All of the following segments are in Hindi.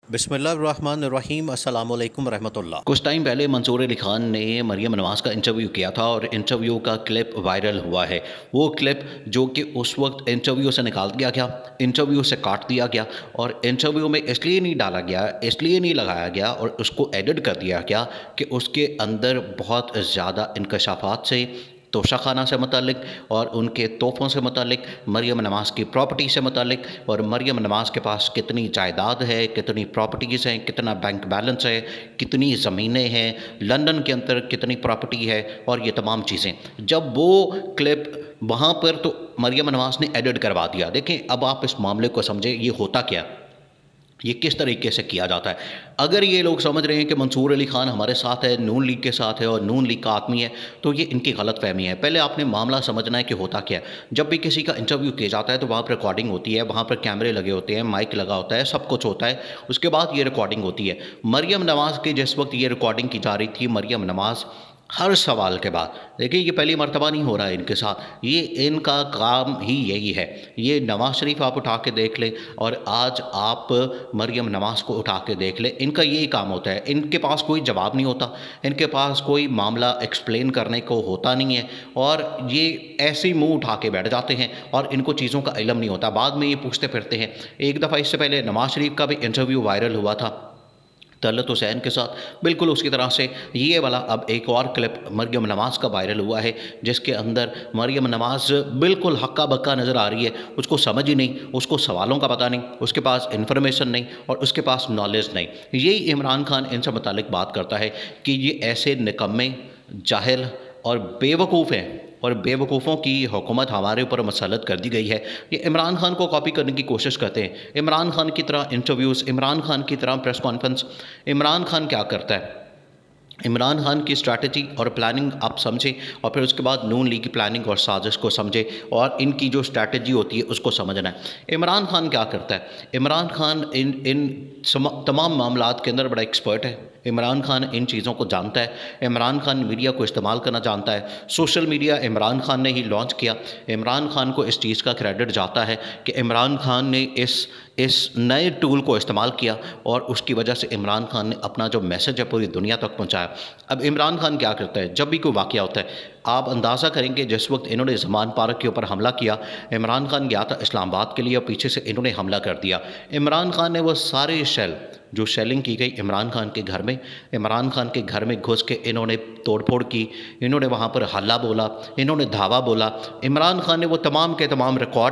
बिस्मिल्लाहिर्रहमानिर्रहीम अस्सलाम वालेकुम रहमतुल्लाह। कुछ टाइम पहले मंसूर अली ख़ान ने मरियम नवाज़ का इंटरव्यू किया था और इंटरव्यू का क्लिप वायरल हुआ है। वो क्लिप जो कि उस वक्त इंटरव्यू से निकाल दिया गया, इंटरव्यू से काट दिया गया और इंटरव्यू में इसलिए नहीं डाला गया, इसलिए नहीं लगाया गया और उसको एडिट कर दिया गया कि उसके अंदर बहुत ज़्यादा इंकशाफात से तोशाखाना से मुतल्लिक और उनके तोहफ़ों से मुतल्लिक, मरियम नवाज़ की प्रॉपर्टी से मुतल्लिक और मरियम नवाज़ के पास कितनी जायदाद है, कितनी प्रॉपर्टीज़ हैं, कितना बैंक बैलेंस है, कितनी ज़मीनें हैं, लंदन के अंदर कितनी प्रॉपर्टी है और ये तमाम चीज़ें। जब वो क्लिप वहाँ पर तो मरियम नवाज़ ने एडिट करवा दिया। देखें, अब आप इस मामले को समझें, ये होता क्या, ये किस तरीके से किया जाता है। अगर ये लोग समझ रहे हैं कि मंसूर अली ख़ान हमारे साथ है, नून लीग के साथ है और नून लीग का आदमी है, तो ये इनकी गलत फहमी है। पहले आपने मामला समझना है कि होता क्या है। जब भी किसी का इंटरव्यू किया जाता है तो वहाँ पर रिकॉर्डिंग होती है, वहाँ पर कैमरे लगे होते हैं, माइक लगा होता है, सब कुछ होता है। उसके बाद ये रिकॉर्डिंग होती है। मरियम नवाज़ की जिस वक्त ये रिकॉर्डिंग की जा रही थी, मरियम नवाज़ हर सवाल के बाद, देखिए ये पहली मर्तबा नहीं हो रहा है इनके साथ, ये इनका काम ही यही है। ये नवाज़ शरीफ आप उठा के देख लें और आज आप मरियम नवाज़ को उठा के देख लें, इनका यही काम होता है। इनके पास कोई जवाब नहीं होता, इनके पास कोई मामला एक्सप्लेन करने को होता नहीं है और ये ऐसे ही मुँह उठा के बैठ जाते हैं और इनको चीज़ों का इल्म नहीं होता। बाद में ये पूछते फिरते हैं। एक दफ़ा इससे पहले नवाज़ शरीफ का भी इंटरव्यू वायरल हुआ था तलत हुसैन के साथ, बिल्कुल उसी तरह से ये वाला अब एक और क्लिप मरियम नवाज़ का वायरल हुआ है, जिसके अंदर मरियम नवाज़ बिल्कुल हक्का बक्का नज़र आ रही है। उसको समझ ही नहीं, उसको सवालों का पता नहीं, उसके पास इन्फॉर्मेशन नहीं और उसके पास नॉलेज नहीं। यही इमरान खान इनसे मुतालिक बात करता है कि ये ऐसे निकम्मे, जाहिल और बेवकूफ़ हैं और बेवकूफ़ों की हुकूमत हमारे ऊपर मसलत कर दी गई है। ये इमरान खान को कॉपी करने की कोशिश करते हैं। इमरान खान की तरह इंटरव्यूज़, इमरान खान की तरह प्रेस कॉन्फ्रेंस। इमरान खान क्या करता है, इमरान खान की स्ट्रैटेजी और प्लानिंग आप समझें और फिर उसके बाद नून लीग की प्लानिंग और साजिश को समझें और इनकी जो स्ट्रैटेजी होती है उसको समझना है। इमरान खान क्या करता है, इमरान खान इन इन तमाम मामलात के अंदर बड़ा एक्सपर्ट है। इमरान खान इन चीज़ों को जानता है। इमरान खान मीडिया को इस्तेमाल करना जानता है। सोशल मीडिया इमरान खान ने ही लॉन्च किया। इमरान खान को इस चीज़ का क्रेडिट जाता है कि इमरान खान ने इस नए टूल को इस्तेमाल किया और उसकी वजह से इमरान खान ने अपना जो मैसेज है पूरी दुनिया तक पहुंचाया। अब इमरान खान क्या करता है, जब भी कोई वाक़या होता है, आप अंदाज़ा करेंगे जिस वक्त इन्होंने ज़मान पार्क के ऊपर हमला किया, इमरान खान गया था इस्लामाबाद के लिए और पीछे से इन्होंने हमला कर दिया। इमरान खान ने वो सारे जो शेलिंग की गई इमरान खान के घर में, इमरान खान के घर में घुस के इन्होंने तोड़फोड़ की, इन्होंने वहाँ पर हल्ला बोला, इन्होंने धावा बोला। इमरान खान ने वो तमाम के तमाम रिकॉर्ड,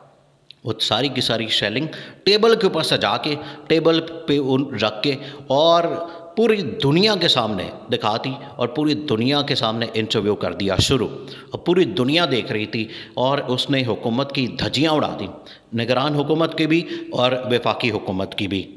वो सारी की सारी शेलिंग टेबल के ऊपर सजा के, टेबल पे उन रख के और पूरी दुनिया के सामने दिखा दी और पूरी दुनिया के सामने इंटरव्यू कर दिया शुरू। अब पूरी दुनिया देख रही थी और उसने हुकूमत की धज्जियाँ उड़ा दी, निगरान हुकूमत की भी और वफाकी हुकूमत की भी।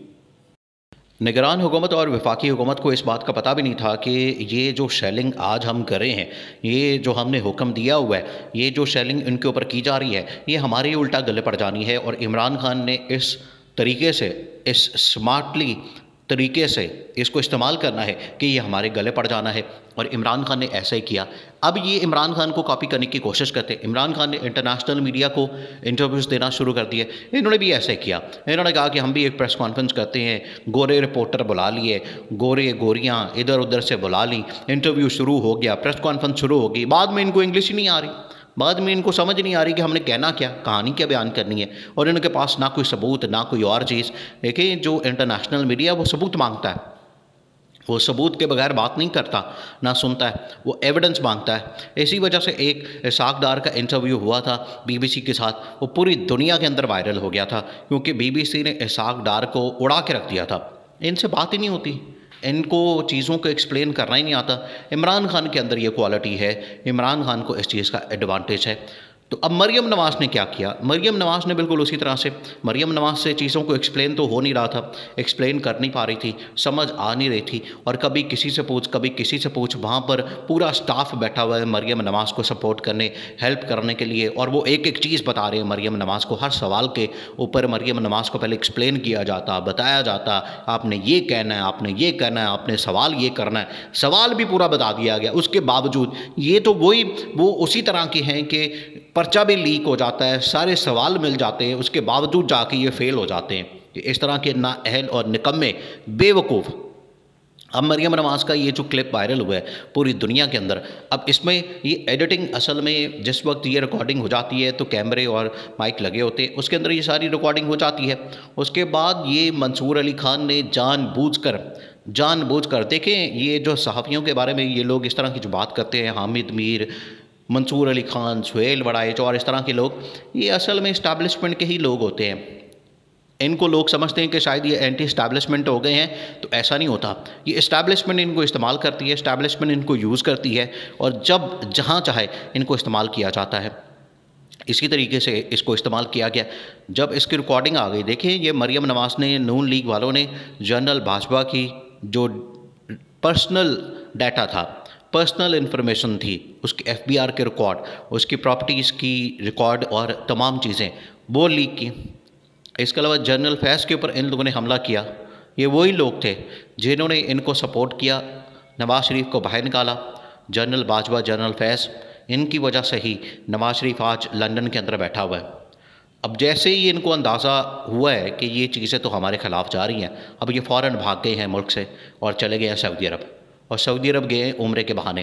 निगरान हुकूमत और वफाकी हुकूमत को इस बात का पता भी नहीं था कि ये जो शेलिंग आज हम कर रहे हैं, ये जो हमने हुक्म दिया हुआ है, ये जो शेलिंग इनके ऊपर की जा रही है, ये हमारे उल्टा गले पड़ जानी है। और इमरान खान ने इस तरीके से, इस स्मार्टली तरीके से इसको इस्तेमाल करना है कि ये हमारे गले पड़ जाना है और इमरान खान ने ऐसा ही किया। अब ये इमरान खान को कॉपी करने की कोशिश करते हैं। इमरान खान ने इंटरनेशनल मीडिया को इंटरव्यूज़ देना शुरू कर दिए। इन्होंने भी ऐसे किया। इन्होंने कहा कि हम भी एक प्रेस कॉन्फ्रेंस करते हैं, गोरे रिपोर्टर बुला लिए, गोरे गोरियाँ इधर उधर से बुला ली, इंटरव्यू शुरू हो गया, प्रेस कॉन्फ्रेंस शुरू हो गई। बाद में इनको इंग्लिश ही नहीं आ रही, बाद में इनको समझ नहीं आ रही कि हमने कहना क्या, कहानी क्या बयान करनी है और इनके पास ना कोई सबूत ना कोई और चीज़। देखिए, जो इंटरनेशनल मीडिया वो सबूत मांगता है, वो सबूत के बगैर बात नहीं करता ना सुनता है, वो एविडेंस मांगता है। इसी वजह से एक इसाक डार का इंटरव्यू हुआ था बीबीसी के साथ, वो पूरी दुनिया के अंदर वायरल हो गया था क्योंकि बीबीसी ने इसाक डार को उड़ा के रख दिया था। इनसे बात ही नहीं होती, इनको चीज़ों को एक्सप्लेन करना ही नहीं आता। इमरान खान के अंदर ये क्वालिटी है, इमरान खान को इस चीज़ का एडवांटेज है। तो अब मरियम नवाज़ ने क्या किया, मरियम नवाज़ ने बिल्कुल उसी तरह से, मरियम नवाज़ से चीज़ों को एक्सप्लेन तो हो नहीं रहा था, एक्सप्लेन कर नहीं पा रही थी, समझ आ नहीं रही थी और कभी किसी से पूछ, कभी किसी से पूछ। वहाँ पर पूरा स्टाफ बैठा हुआ है मरियम नवाज़ को सपोर्ट करने, हेल्प करने के लिए और वो एक एक चीज़ बता रहे हैं मरियम नवाज़ को। हर सवाल के ऊपर मरियम नवाज़ को पहले एक्सप्लेन किया जाता, बताया जाता, आपने ये कहना है, आपने ये कहना है, आपने सवाल ये करना है, सवाल भी पूरा बता दिया गया। उसके बावजूद ये तो वो उसी तरह के हैं कि पर्चा भी लीक हो जाता है, सारे सवाल मिल जाते हैं, उसके बावजूद जाके ये फेल हो जाते हैं। कि इस तरह के नाअहल और निकम्मे बेवकूफ़। अब मरियम नवाज़ का ये जो क्लिप वायरल हुआ है पूरी दुनिया के अंदर, अब इसमें ये एडिटिंग असल में जिस वक्त ये रिकॉर्डिंग हो जाती है तो कैमरे और माइक लगे होते हैं, उसके अंदर ये सारी रिकॉर्डिंग हो जाती है। उसके बाद ये मंसूर अली खान ने जानबूझकर देखें, ये जो सहाफ़ियों के बारे में ये लोग इस तरह की जो बात करते हैं, हामिद मीर, मंसूर अली खान, सुहेल वड़ाइच और इस तरह के लोग, ये असल में इस्टेब्लिशमेंट के ही लोग होते हैं। इनको लोग समझते हैं कि शायद ये एंटी इस्टेब्लिशमेंट हो गए हैं, तो ऐसा नहीं होता। ये इस्टेब्लिशमेंट इनको इस्तेमाल करती है, इस्टेब्लिशमेंट इनको यूज़ करती है और जब जहाँ चाहे इनको इस्तेमाल किया जाता है। इसी तरीके से इसको इस्तेमाल किया गया। जब इसकी रिकॉर्डिंग आ गई, देखिए ये मरियम नवाज़ ने, नून लीग वालों ने जनरल बाजवा की जो पर्सनल डाटा था, पर्सनल इन्फॉर्मेशन थी, उसके एफबीआर के रिकॉर्ड, उसकी प्रॉपर्टीज़ की रिकॉर्ड और तमाम चीज़ें वो लीक की। इसके अलावा जनरल फैज़ के ऊपर इन लोगों ने हमला किया। ये वही लोग थे जिन्होंने इनको सपोर्ट किया, नवाज़ शरीफ को बाहर निकाला। जनरल बाजवा, जनरल फैज़, इनकी वजह से ही नवाज़ शरीफ आज लंदन के अंदर बैठा हुआ है। अब जैसे ही इनको अंदाज़ा हुआ है कि ये चीज़ें तो हमारे ख़िलाफ़ जा रही हैं, अब ये फ़ौरन भाग गए हैं मुल्क से और चले गए हैं सऊदी अरब, और सऊदी अरब गए हैं उम्रे के बहाने।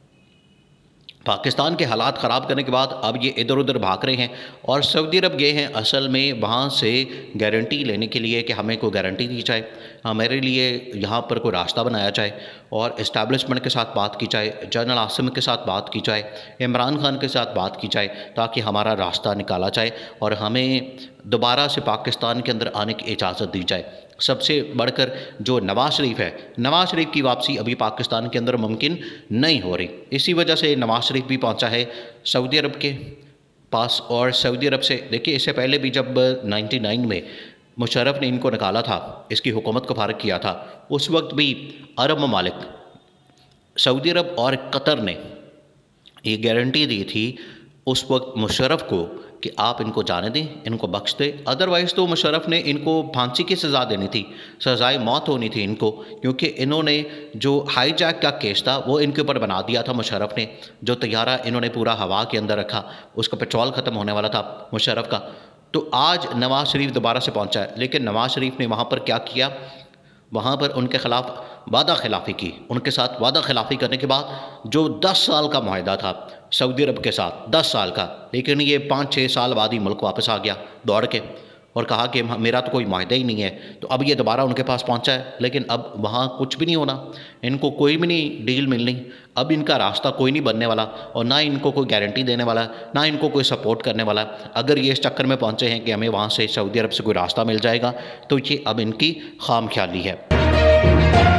पाकिस्तान के हालात ख़राब करने के बाद अब ये इधर उधर भाग रहे हैं और सऊदी अरब गए हैं असल में वहाँ से गारंटी लेने के लिए कि हमें कोई गारंटी दी जाए, हमारे लिए यहाँ पर कोई रास्ता बनाया जाए और इस्टेब्लिशमेंट के साथ बात की जाए, जनरल आसिम के साथ बात की जाए, इमरान खान के साथ बात की जाए, ताकि हमारा रास्ता निकाला जाए और हमें दोबारा से पाकिस्तान के अंदर आने की इजाज़त दी जाए। सबसे बढ़कर जो नवाज़ शरीफ है, नवाज़ शरीफ की वापसी अभी पाकिस्तान के अंदर मुमकिन नहीं हो रही। इसी वजह से नवाज़ शरीफ भी पहुंचा है सऊदी अरब के पास। और सऊदी अरब से देखिए, इससे पहले भी जब 99 में मुशर्रफ ने इनको निकाला था, इसकी हुकूमत को फारग किया था, उस वक्त भी अरब ममालिक, सऊदी अरब और कतर ने ये गारंटी दी थी उस वक्त मुशर्रफ को कि आप इनको जाने दें, इनको बख्श दें। अदरवाइज़ तो मुशर्रफ ने इनको फांसी की सज़ा देनी थी, सज़ाए मौत होनी थी इनको, क्योंकि इन्होंने जो हाईजैक का केस था वो इनके ऊपर बना दिया था मुशर्रफ ने। जो तैयारा इन्होंने पूरा हवा के अंदर रखा, उसका पेट्रोल ख़त्म होने वाला था मुशर्रफ का। तो आज नवाज़ शरीफ दोबारा से पहुँचा है, लेकिन नवाज़ शरीफ ने वहाँ पर क्या किया, वहाँ पर उनके ख़िलाफ़ वादा खिलाफ़ी की। उनके साथ वादा खिलाफ़ी करने के बाद जो 10 साल का मुआहदा था सऊदी अरब के साथ, 10 साल का, लेकिन ये 5-6 साल बाद ही मुल्क वापस आ गया दौड़ के और कहा कि मेरा तो कोई मुआहदा ही नहीं है। तो अब ये दोबारा उनके पास पहुंचा है, लेकिन अब वहाँ कुछ भी नहीं होना, इनको कोई भी नहीं डील मिलनी। अब इनका रास्ता कोई नहीं बनने वाला और ना इनको कोई गारंटी देने वाला, ना इनको कोई सपोर्ट करने वाला। अगर ये इस चक्कर में पहुँचे हैं कि हमें वहाँ से सऊदी अरब से कोई रास्ता मिल जाएगा, तो ये अब इनकी खामख्याली है।